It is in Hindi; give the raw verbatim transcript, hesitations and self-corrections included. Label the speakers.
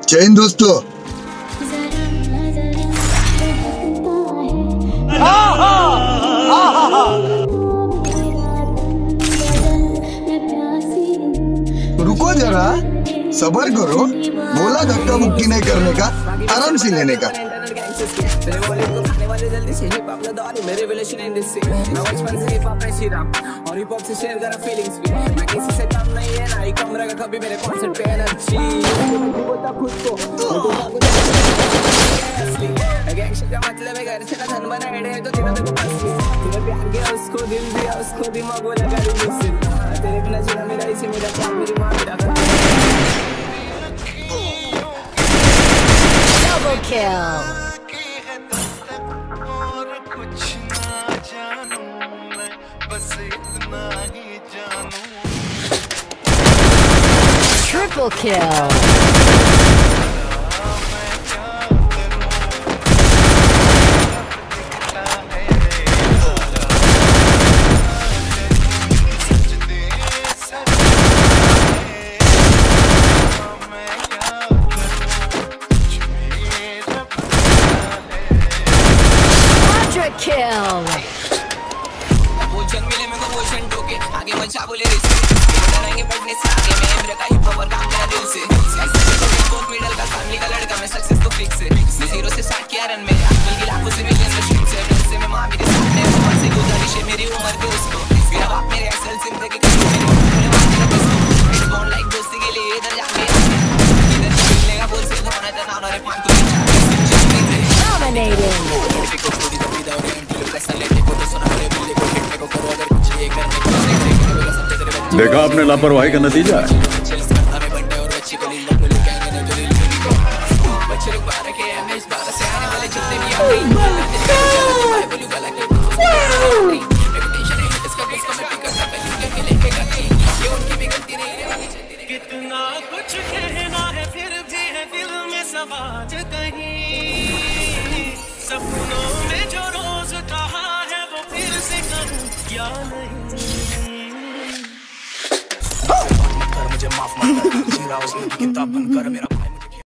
Speaker 1: जय हिंद दोस्तों। रुको जरा, सबर करो। बोला धक्का मुक्की नहीं करने का, आराम से लेने का। मेरे रिलेशन इंडस्ट्री मैं बचपन से हिप हॉप में सीरा और हिप हॉप से शेयर करा फीलिंग्स भी। मैं किसी से कम नहीं है ना ही कम रहेगा कभी मेरे कॉन्सर्ट पे एनर्जी। बोलता खुद को गैंगस्टर का मतलब है घर से ना धन बनाए है तो तेरा मेरे को पास तेरे प्यार गया उसको दिल दिया उसको दिमाग वो लगा दी मुझसे तेरे बिना जीना मेरा इसी मेरा प्यार मेरी माँ मेरा double kill। Triple kill। Kill। वो जन मिले मेरे को वो जन टोके आगे मचा बोले रिस्क डरेंगे पढ़ने से आगे मैं मेरा का हिप हॉप और काम मेरा दिल से बहुत मिडल का फैमिली का लड़का मैं सक्सेस तो फिक्स है मैं जीरो से स्टार्ट किया रन में आजकल की लाखों से मिलियन में स्ट्रीट से से मैं मां मेरे सामने बहुत से गुजारिश है मेरी उम्र के उसको मेरा बाप मेरे असल जिंदगी का मेरे बाप मेरा बस इट्स बॉन्ड लाइक दोस्ती के लिए इधर जाके इधर मिलने का बोल से होना था ना रे पांच
Speaker 2: देखा आपने लापरवाही का नतीजा है।
Speaker 3: कितना कुछ कहना है फिर भी है दिल में समाज कहीं सपनों में जो रोज कहा है वो फिर से कहूं या नहीं। मुझे माफ मत कर, जीरा उसकी किताब बंद कर मेरा